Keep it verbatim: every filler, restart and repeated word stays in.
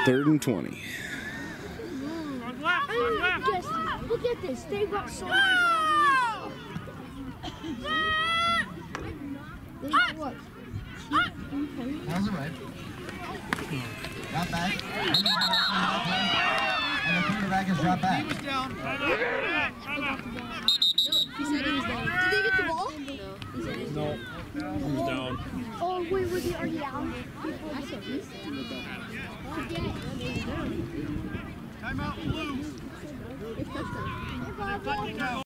Third and twenty. I mean, just look at this. They've got so many guys. What? How's it right? Drop back. And the quarterback is drop back. He was down. He said he was down. Did they get the ball? No, he was down. Oh, wait, was he already down? Timeout, Blue. It's touchdown.